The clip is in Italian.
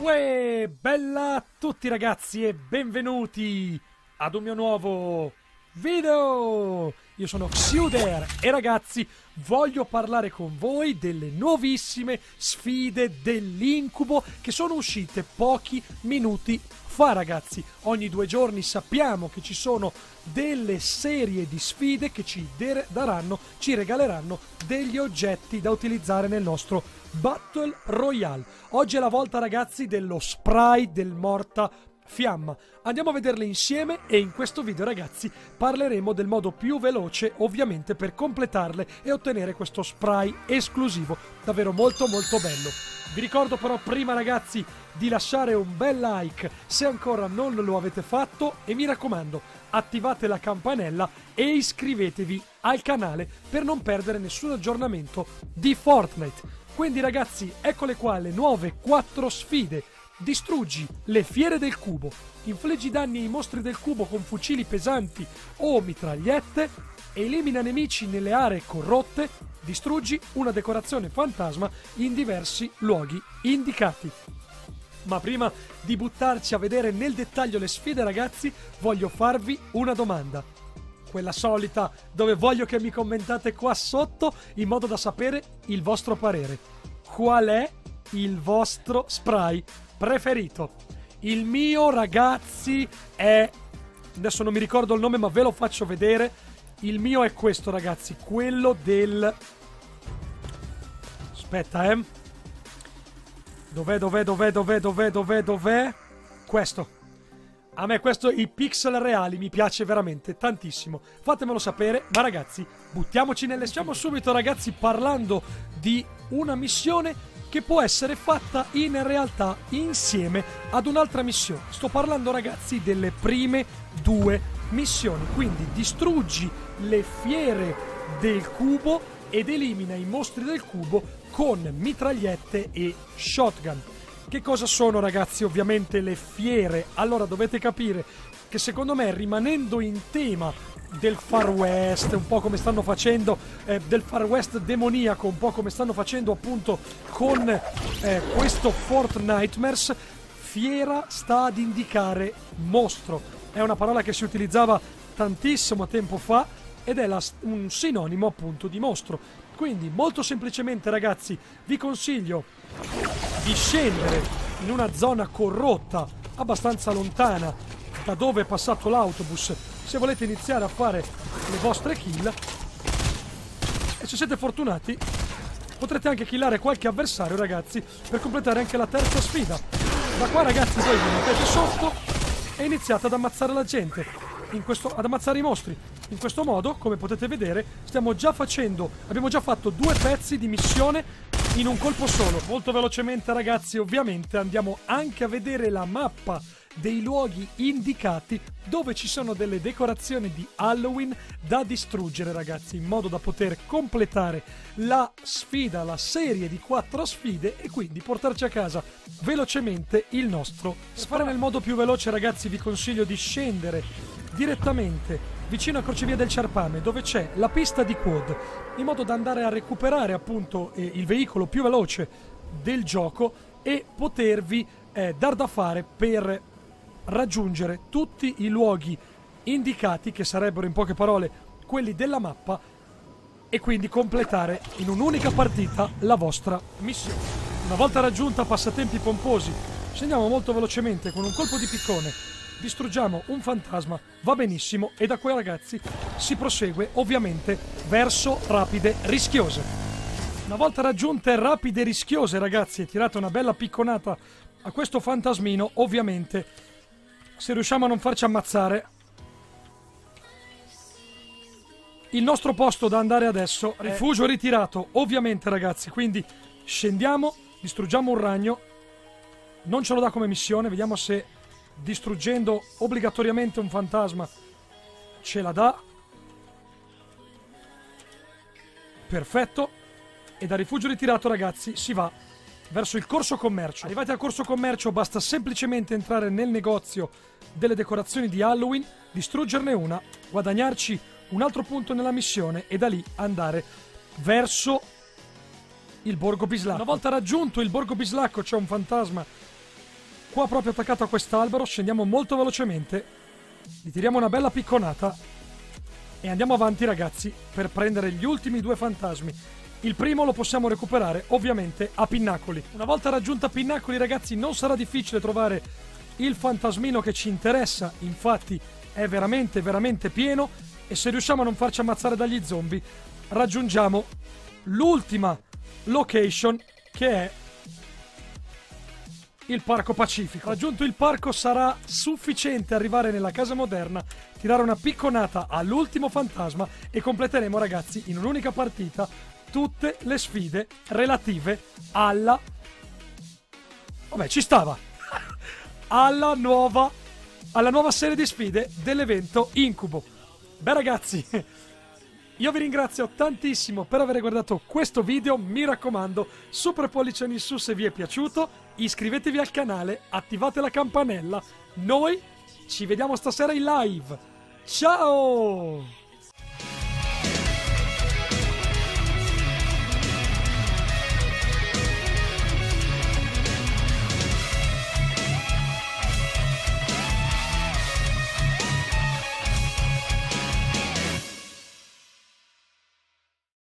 Uè, bella a tutti ragazzi e benvenuti ad un mio nuovo video! Io sono Xuder e ragazzi voglio parlare con voi delle nuovissime sfide dell'incubo che sono uscite pochi minuti fa ragazzi. Ogni 2 giorni sappiamo che ci sono delle serie di sfide che ci regaleranno degli oggetti da utilizzare nel nostro Battle Royale. Oggi è la volta ragazzi dello spray del Mortafiamma. Andiamo a vederle insieme e in questo video ragazzi parleremo del modo più veloce ovviamente per completarle e ottenere questo spray esclusivo davvero molto bello. Vi ricordo però prima ragazzi di lasciare un bel like se ancora non lo avete fatto e mi raccomando attivate la campanella e iscrivetevi al canale per non perdere nessun aggiornamento di Fortnite. Quindi ragazzi, eccole qua le nuove 4 sfide. Distruggi le fiere del cubo, infliggi danni ai mostri del cubo con fucili pesanti o mitragliette, elimina nemici nelle aree corrotte, distruggi una decorazione fantasma in diversi luoghi indicati. Ma prima di buttarci a vedere nel dettaglio le sfide ragazzi, voglio farvi una domanda. Quella solita dove voglio che mi commentate qua sotto in modo da sapere il vostro parere. Qual è il vostro spray preferito? Il mio ragazzi è... adesso non mi ricordo il nome ma ve lo faccio vedere. Il mio è questo ragazzi, quello del... aspetta Dov'è? Questo. A me questo, i pixel reali, mi piace veramente tantissimo. Fatemelo sapere, ma ragazzi, buttiamoci nelle sfide. Stiamo subito ragazzi parlando di una missione che può essere fatta in realtà insieme ad un'altra missione. Sto parlando ragazzi delle prime 2 missioni. Quindi distruggi le fiere del cubo ed elimina i mostri del cubo con mitragliette e shotgun. Che cosa sono ragazzi ovviamente le fiere? Allora dovete capire che secondo me rimanendo in tema del Far West, un po' come stanno facendo, del Far West demoniaco, un po' come stanno facendo appunto con questo Fortnitemares, fiera sta ad indicare mostro. È una parola che si utilizzava tantissimo tempo fa ed è un sinonimo appunto di mostro. Quindi molto semplicemente ragazzi vi consiglio di scendere in una zona corrotta abbastanza lontana da dove è passato l'autobus se volete iniziare a fare le vostre kill e se siete fortunati potrete anche killare qualche avversario ragazzi per completare anche la terza sfida. Da qua ragazzi voi vi mettete sotto e iniziate ad ammazzare la gente, ad ammazzare i mostri. In questo modo, come potete vedere, abbiamo già fatto 2 pezzi di missione in un colpo solo. Molto velocemente ragazzi, ovviamente andiamo anche a vedere la mappa dei luoghi indicati dove ci sono delle decorazioni di Halloween da distruggere ragazzi, in modo da poter completare la sfida, la serie di 4 sfide e quindi portarci a casa velocemente il nostro. Per fare nel modo più veloce ragazzi vi consiglio di scendere direttamente vicino a Crocevia del Ciarpame dove c'è la pista di quad in modo da andare a recuperare appunto il veicolo più veloce del gioco e potervi dar da fare per raggiungere tutti i luoghi indicati che sarebbero in poche parole quelli della mappa e quindi completare in un'unica partita la vostra missione. Una volta raggiunta passatempi pomposi scendiamo molto velocemente con un colpo di piccone, distruggiamo un fantasma, va benissimo e da qua ragazzi si prosegue ovviamente verso rapide rischiose. Una volta raggiunte rapide rischiose ragazzi e tirate una bella picconata a questo fantasmino, ovviamente se riusciamo a non farci ammazzare il nostro posto da andare adesso è rifugio ritirato ovviamente ragazzi, quindi scendiamo, distruggiamo un ragno, non ce lo dà come missione, vediamo se distruggendo obbligatoriamente un fantasma ce la dà. Perfetto. E da rifugio ritirato ragazzi si va verso il corso commercio. Arrivati al corso commercio basta semplicemente entrare nel negozio delle decorazioni di Halloween, distruggerne una, guadagnarci un altro punto nella missione e da lì andare verso il Borgo Bislacco. Una volta raggiunto il Borgo Bislacco c'è un fantasma qua proprio attaccato a quest'albero, scendiamo molto velocemente, gli tiriamo una bella picconata e andiamo avanti ragazzi per prendere gli ultimi 2 fantasmi. Il primo lo possiamo recuperare ovviamente a Pinnacoli. Una volta raggiunta Pinnacoli ragazzi non sarà difficile trovare il fantasmino che ci interessa, infatti è veramente veramente pieno e se riusciamo a non farci ammazzare dagli zombie raggiungiamo l'ultima location che è il Parco Pacifico. Raggiunto il parco sarà sufficiente arrivare nella casa moderna, tirare una picconata all'ultimo fantasma e completeremo ragazzi in un'unica partita tutte le sfide relative alla... Vabbè, ci stava! alla nuova serie di sfide dell'evento Incubo. Beh ragazzi, io vi ringrazio tantissimo per aver guardato questo video, mi raccomando, super pollice in su se vi è piaciuto, iscrivetevi al canale, attivate la campanella, noi ci vediamo stasera in live, ciao!